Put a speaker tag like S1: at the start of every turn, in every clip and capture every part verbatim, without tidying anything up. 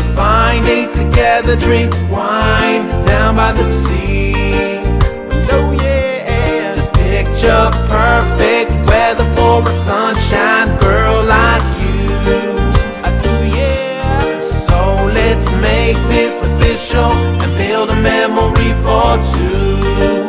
S1: fine day together, drink wine down by the sea. Oh yeah, just picture perfect weather for a sunshine girl like you. I do, yeah. So let's make this official and build a memory for two.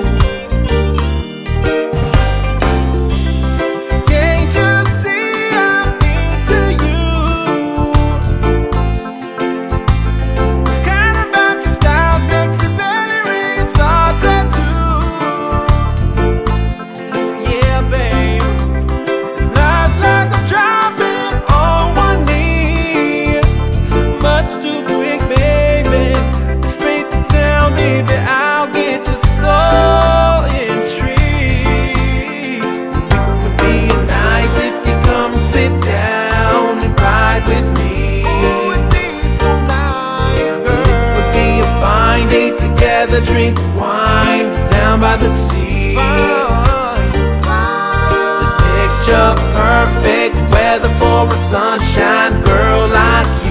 S1: Drink wine down by the sea. Just picture perfect weather for a sunshine girl like you.